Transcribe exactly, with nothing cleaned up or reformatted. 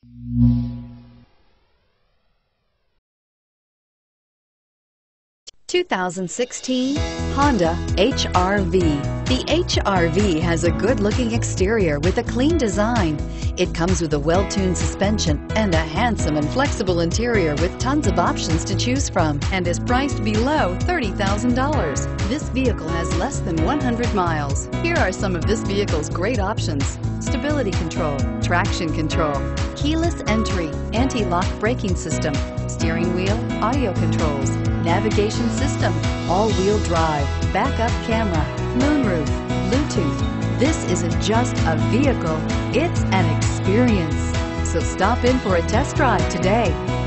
two thousand sixteen Honda H R V. The H R V has a good-looking exterior with a clean design. It comes with a well-tuned suspension and a handsome and flexible interior with tons of options to choose from, and is priced below thirty thousand dollars. This vehicle has less than one hundred miles. Here are some of this vehicle's great options: stability control, traction control, keyless entry, anti-lock braking system, steering wheel audio controls, navigation system, all-wheel drive, backup camera, moonroof, Bluetooth. This isn't just a vehicle, it's an experience. So stop in for a test drive today.